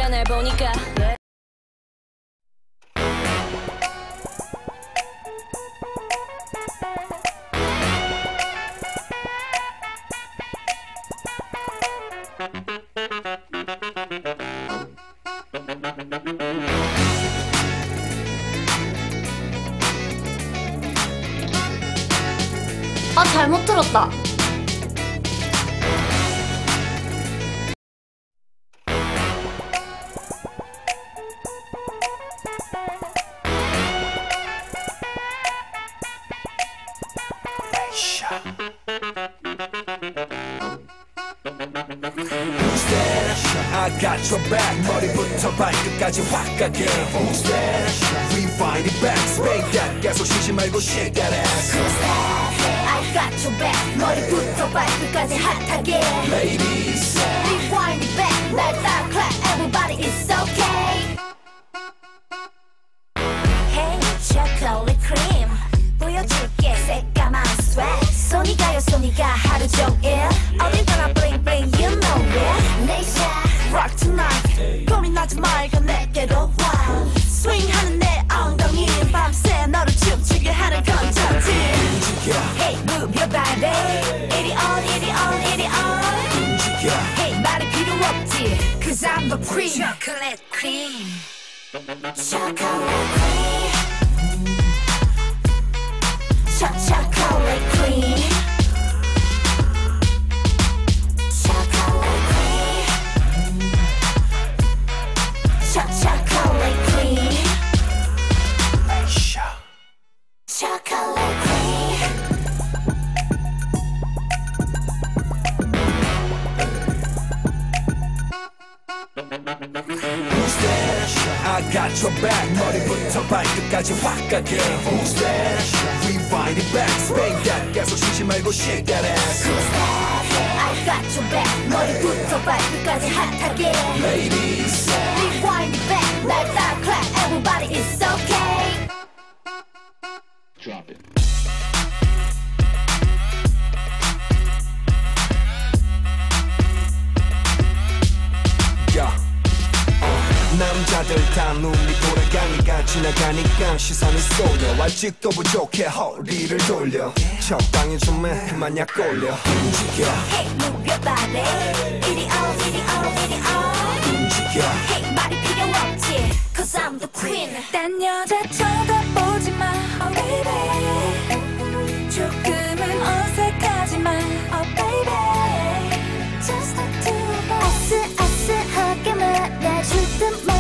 거야 날 보니까. 아, 잘못 들었다. I got your back 머리부터 발끝까지 확 가게 Who's that? Rewind it back Spank that 계속 쉬지 말고 shake that ass Who's that? I got your back 머리부터 발끝까지 핫하게 Ladies Rewind it back 날 따라 clap Everybody it's okay Hey chocolate cream 보여줄게 새까만 swag 손이 가요 손이 가 하루 종일 어딜 가나 bling bling you know it Nation Rock tonight 고민하지 말고 내게로 와 스윙하는 내 엉덩이 밤새 너를 춤추게 하는 건전지 Hey move your body 이리 on 이리 on 이리 on Hey 말이 필요 없지 Cause I'm the queen Chocolate cream Chocolate cream Chocolate cream Chocolate cream Chocolate cream Who's that? I got your back 머리부터 발끝까지 확 가게 Who's that? Rewind it back Spank that 계속 쉬지 말고 shake that ass Who's that? I got your back 머리부터 발끝까지 핫하게 Ladies Rewind it back 날 따라 clap Everybody it's okay Drop it. Yeah. 남자들 다 눈이 돌아가니까 지나가니까 시선이 쏠려 아직도 부족해 허리를 돌려 적당히 좀 해 그만 약 올려 움직여 Hey move your body 이리 on 이리 on 이리 on 움직여 Hey 말이 필요 없지 Cause I'm the queen 딴 여자 쳐다보지 마 Oh baby 조금은 어색하지만 Oh baby Just the two of us 아슬아슬하게 말해줄 듯